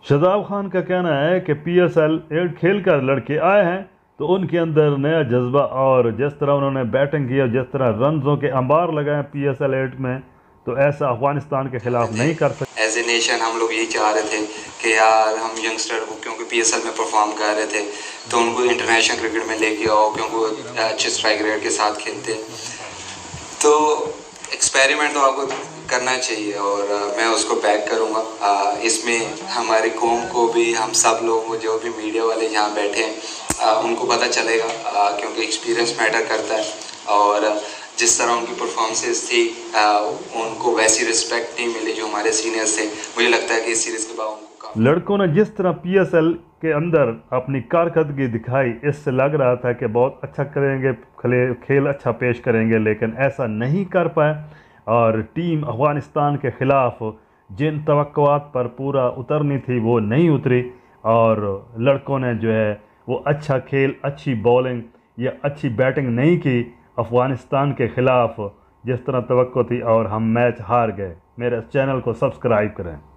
शादाब खान का कहना है कि PSL 8 खेल कर लड़के आए हैं तो उनके अंदर नया जज्बा और जिस तरह उन्होंने बैटिंग की और जिस तरह रनों के अंबार लगाए PSL 8 में, तो ऐसा अफगानिस्तान के खिलाफ नहीं कर सकते। एज ए नेशन हम लोग यही चाह रहे थे कि यार हम यंगस्टर को, क्योंकि PSL में परफॉर्म कर रहे थे, तो उनको इंटरनेशनल क्रिकेट में लेके आओ, क्योंकि वो अच्छे स्ट्राइक रेट के साथ खेलते। तो एक्सपेरिमेंट तो आपको करना चाहिए और मैं उसको बैक करूँगा। इसमें हमारी कौम को भी, हम सब लोग जो भी मीडिया वाले यहाँ बैठे हैं उनको पता चलेगा, क्योंकि एक्सपीरियंस मैटर करता है। और जिस तरह उनकी परफॉर्मेंसेस थी उनको वैसी रिस्पेक्ट नहीं मिली जो हमारे सीनियर्स थे। मुझे लगता है कि इस सीरीज़ के बाद उनको लड़कों ने जिस तरह PSL के अंदर अपनी कारकर्दगी दिखाई, इससे लग रहा था कि बहुत अच्छा करेंगे, खेल अच्छा पेश करेंगे, लेकिन ऐसा नहीं कर पाए। और टीम अफ़गानिस्तान के ख़िलाफ़ जिन तवक्कुआत पर पूरा उतरनी थी वो नहीं उतरी, और लड़कों ने जो है वो अच्छा खेल, अच्छी बॉलिंग या अच्छी बैटिंग नहीं की अफ़गानिस्तान के ख़िलाफ़ जिस तरह तवक्को थी, और हम मैच हार गए। मेरे चैनल को सब्सक्राइब करें।